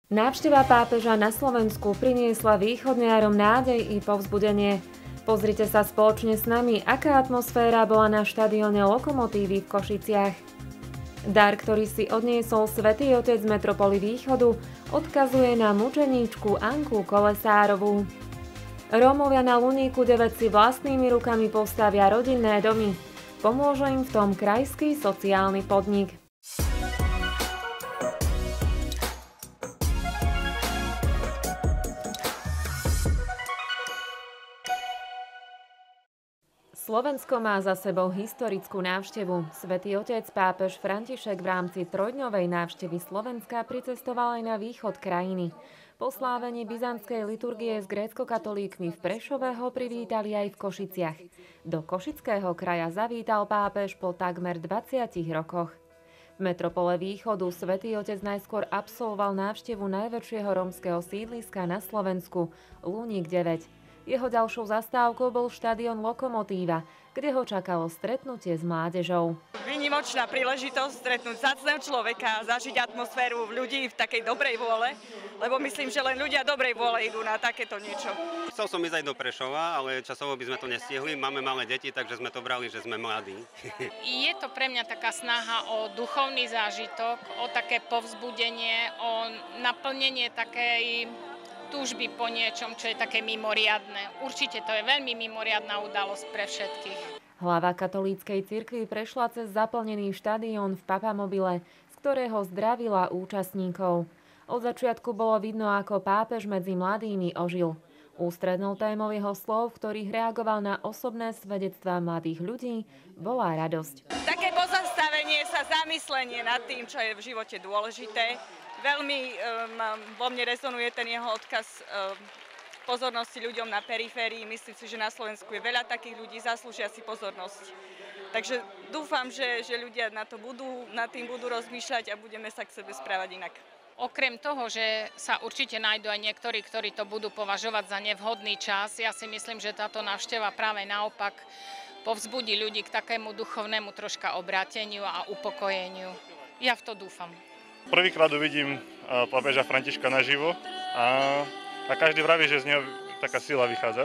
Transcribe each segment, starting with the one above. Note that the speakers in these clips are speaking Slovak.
Návšteva pápeža na Slovensku priniesla východňárom nádej i povzbudenie. Pozrite sa spoločne s nami, aká atmosféra bola na štadióne Lokomotívy v Košiciach. Dar, ktorý si odniesol Svätý Otec z metropoly Východu, odkazuje na mučeníčku Anku Kolesárovú. Rómovia na Luníku 9 si vlastnými rukami postavia rodinné domy. Pomôže im v tom krajský sociálny podnik. Slovensko má za sebou historickú návštevu. Svätý Otec pápež František v rámci trojdňovej návštevy Slovenska pricestoval aj na východ krajiny. Po slávení byzantskej liturgie s gréckokatolíkmi v Prešove ho privítali aj v Košiciach. Do Košického kraja zavítal pápež po takmer 20 rokoch. V metropole Východu Svätý Otec najskôr absolvoval návštevu najväčšieho rómskeho sídliska na Slovensku, Luník 9. Jeho ďalšou zastávkou bol štadión Lokomotíva, kde ho čakalo stretnutie s mládežou. Výnimočná príležitosť stretnúť vzácneho človeka, zažiť atmosféru ľudí v takej dobrej vôle, lebo myslím, že len ľudia dobrej vôle idú na takéto niečo. Chcel som ísť aj do Prešova, ale časovo by sme to nestihli. Máme malé deti, takže sme to brali, že sme mladí. Je to pre mňa taká snaha o duchovný zážitok, o také povzbudenie, o naplnenie takej túžby po niečom, čo je také mimoriadne. Určite to je veľmi mimoriadna udalosť pre všetkých. Hlava katolíckej cirkvi prešla cez zaplnený štadión v Papamobile, z ktorého zdravila účastníkov. Od začiatku bolo vidno, ako pápež medzi mladými ožil. Ústrednou témou jeho slov, v ktorých reagoval na osobné svedectvá mladých ľudí, bola radosť. Také pozastavenie sa, zamyslenie nad tým, čo je v živote dôležité. Veľmi vo mne rezonuje ten jeho odkaz pozornosti ľuďom na periférii. Myslím si, že na Slovensku je veľa takých ľudí, zaslúžia si pozornosť. Takže dúfam, že ľudia nad tým budú rozmýšľať a budeme sa k sebe správať inak. Okrem toho, že sa určite nájdú aj niektorí, ktorí to budú považovať za nevhodný čas, ja si myslím, že táto návšteva práve naopak povzbudí ľudí k takému duchovnému troška obráteniu a upokojeniu. Ja v to dúfam. Prvýkrát uvidím pápeža Františka naživo a každý vraví, že z neho taká sila vychádza.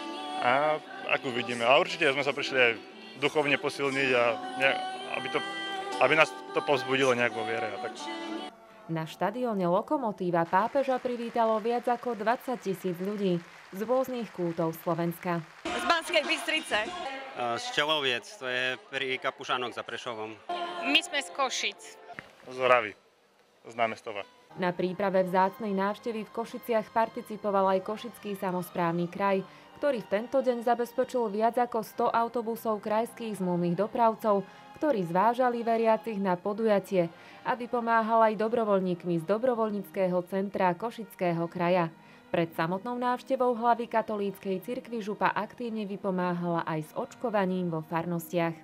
A ako uvidíme. A určite sme sa prišli aj duchovne posilniť a aby nás to povzbudilo nejak vo viere. A tak. Na štadióne Lokomotíva pápeža privítalo viac ako 20 000 ľudí z rôznych kútov Slovenska. Z Banskej Bystrice. Z Čeloviec, to je pri Kapušanoch za Prešovom. My sme z Košic. Z Oravy, z námestova. Na príprave vzácnej návštevy v Košiciach participoval aj Košický samosprávny kraj, ktorý v tento deň zabezpečil viac ako 100 autobusov krajských zmluvných dopravcov, ktorí zvážali veriacich na podujatie, aby pomáhal aj dobrovoľníkmi z dobrovoľníckeho centra Košického kraja. Pred samotnou návštevou hlavy katolíckej cirkvi župa aktívne vypomáhala aj s očkovaním vo farnostiach.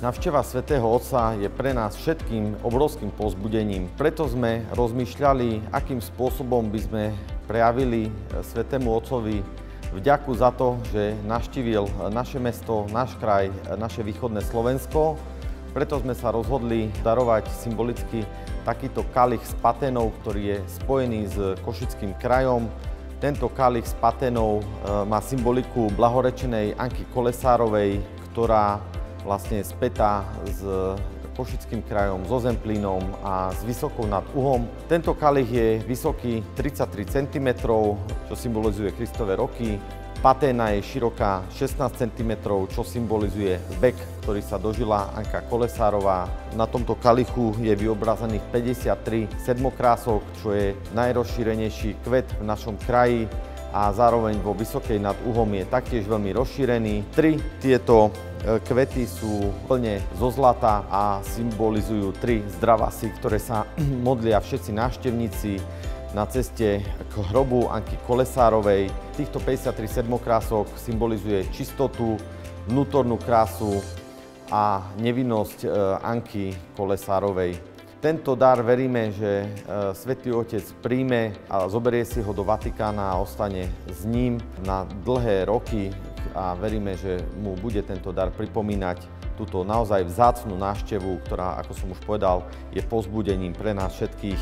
Návšteva svätého Otca je pre nás všetkým obrovským povzbudením. Preto sme rozmýšľali, akým spôsobom by sme prejavili svätému Otcovi vďaku za to, že navštívil naše mesto, náš kraj, naše východné Slovensko. Preto sme sa rozhodli darovať symbolicky takýto kalich s paténou, ktorý je spojený s Košickým krajom. Tento kalich s paténou má symboliku blahorečenej Anky Kolesárovej, ktorá vlastne je spätá s Košickým krajom, so Zemplínom a s Vysokou nad Uhom. Tento kalich je vysoký 33 cm, čo symbolizuje Kristove roky. Paténa je široká 16 cm, čo symbolizuje vek, ktorý sa dožila Anka Kolesárová. Na tomto kalichu je vyobrazených 53 sedmokrások, čo je najrozšírenejší kvet v našom kraji a zároveň vo Vysokej nad Uhom je taktiež veľmi rozšírený. 3 tieto kvety sú plne zo zlata a symbolizujú 3 zdravasy, ktoré sa modlia všetci návštevníci na ceste k hrobu Anky Kolesárovej. Týchto 53 sedmokrások symbolizuje čistotu, vnútornú krásu a nevinnosť Anky Kolesárovej. Tento dar veríme, že Svätý Otec príjme a zoberie si ho do Vatikána a ostane s ním na dlhé roky a veríme, že mu bude tento dar pripomínať túto naozaj vzácnu návštevu, ktorá, ako som už povedal, je povzbudením pre nás všetkých.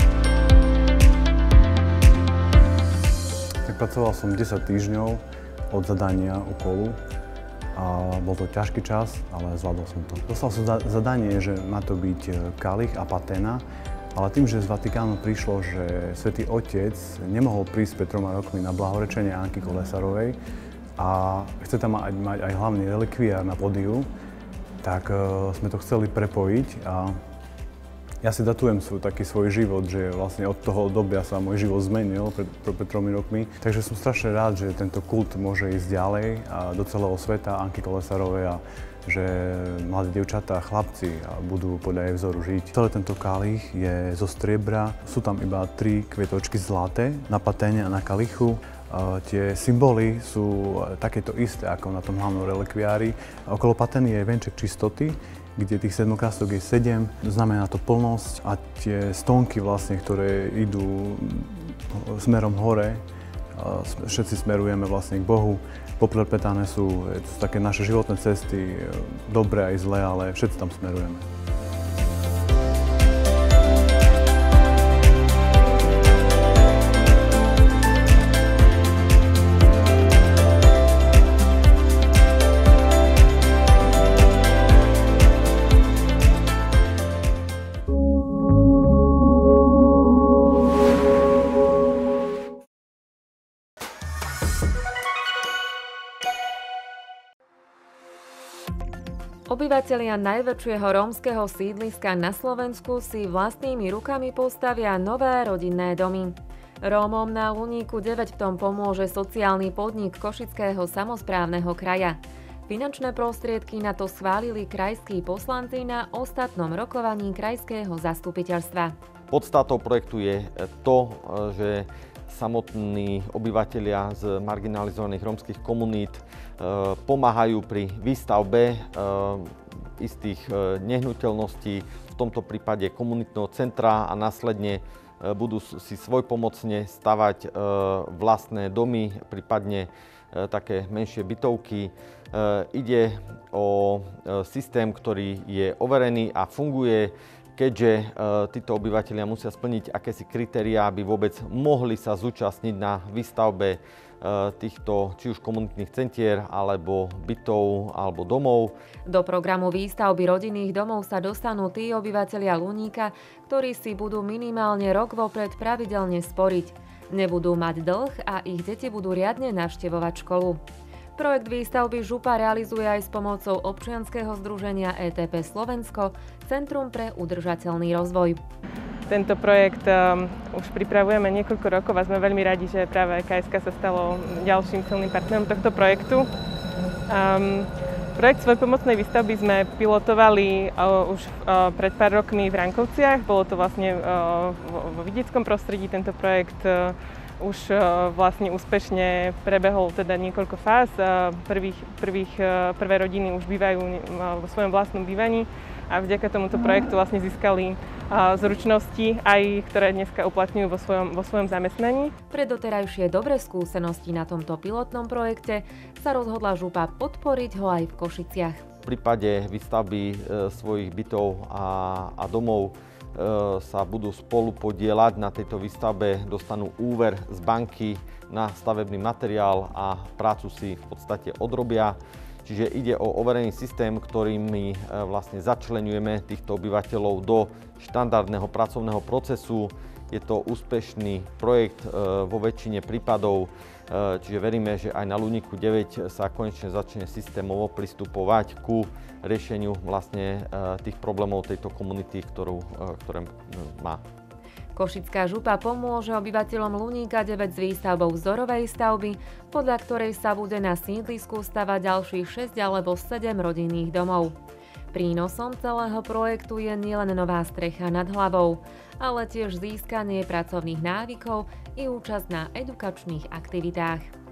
Tak pracoval som 10 týždňov od zadania úkolu. A bol to ťažký čas, ale zvládol som to. Dostal som zadanie, že má to byť kalich a paténa, ale tým, že z Vatikánu prišlo, že Svätý Otec nemohol prísť pred 3 rokmi na blahorečenie Anky Kolesárovej a chce tam mať aj hlavný relikviár na pódiu, tak sme to chceli prepojiť a ja si datujem taký svoj život, že vlastne od toho obdobia sa môj život zmenil pred 3 rokmi. Takže som strašne rád, že tento kult môže ísť ďalej a do celého sveta Anky Kolesárovej a že mladí dievčatá a chlapci budú podľa jej vzoru žiť. Celý tento kalich je zo striebra, sú tam iba 3 kvietočky zlaté na paténe a na kalichu. Tie symboly sú takéto isté ako na tom hlavnom relikviári. Okolo patény je venček čistoty, kde tých sedmokrások je 7, znamená to plnosť a tie stonky vlastne, ktoré idú smerom hore, všetci smerujeme vlastne k Bohu. Poprepetané sú také naše životné cesty, dobré aj zlé, ale všetci tam smerujeme. Obyvatelia najväčšieho rómskeho sídliska na Slovensku si vlastnými rukami postavia nové rodinné domy. Rómom na Luníku 9 v tom pomôže sociálny podnik Košického samosprávneho kraja. Finančné prostriedky na to schválili krajskí poslanci na ostatnom rokovaní krajského zastupiteľstva. Podstatou projektu je to, že samotní obyvatelia z marginalizovaných rómskych komunít pomáhajú pri výstavbe istých nehnuteľností, v tomto prípade komunitného centra a následne budú si svojpomocne stavať vlastné domy, prípadne také menšie bytovky. Ide o systém, ktorý je overený a funguje, keďže títo obyvatelia musia splniť akési kritériá, aby vôbec mohli sa zúčastniť na výstavbe týchto či už komunitných centier, alebo bytov, alebo domov. Do programu výstavby rodinných domov sa dostanú tí obyvatelia Luníka, ktorí si budú minimálne rok vopred pravidelne sporiť. Nebudú mať dlh a ich deti budú riadne navštevovať školu. Projekt výstavby župa realizuje aj s pomocou občianskeho združenia ETP Slovensko, Centrum pre udržateľný rozvoj. Tento projekt už pripravujeme niekoľko rokov a sme veľmi radi, že práve KSK sa stalo ďalším silným partnerom tohto projektu. Projekt svojpomocnej výstavby sme pilotovali už pred pár rokmi v Rankovciach. Bolo to vlastne vo vidieckom prostredí. Tento projekt už vlastne úspešne prebehol teda niekoľko fáz. Prvé rodiny už bývajú vo svojom vlastnom bývaní a vďaka tomuto projektu vlastne získali zručnosti, aj ktoré dneska uplatňujú vo svojom zamestnaní. Pre doterajšie dobré skúsenosti na tomto pilotnom projekte sa rozhodla župa podporiť ho aj v Košiciach. V prípade výstavby svojich bytov a domov sa budú spolu podieľať na tejto výstavbe, dostanú úver z banky na stavebný materiál a prácu si v podstate odrobia. Čiže ide o overený systém, ktorými vlastne začleňujeme týchto obyvateľov do štandardného pracovného procesu. Je to úspešný projekt vo väčšine prípadov, čiže veríme, že aj na Luníku 9 sa konečne začne systémovo pristupovať ku riešeniu vlastne tých problémov tejto komunity, ktoré má. Košická župa pomôže obyvateľom Luníka 9 s výstavbou vzorovej stavby, podľa ktorej sa bude na sídlisku stavať ďalších 6 alebo 7 rodinných domov. Prínosom celého projektu je nielen nová strecha nad hlavou, ale tiež získanie pracovných návykov i účasť na edukačných aktivitách.